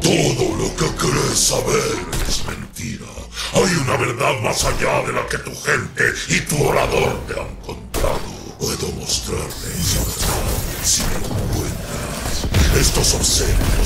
Todo lo que crees saber es mentira. Hay una verdad más allá de la que tu gente y tu orador te han contado. Puedo mostrarte esa verdad si me encuentras. Estos obsequios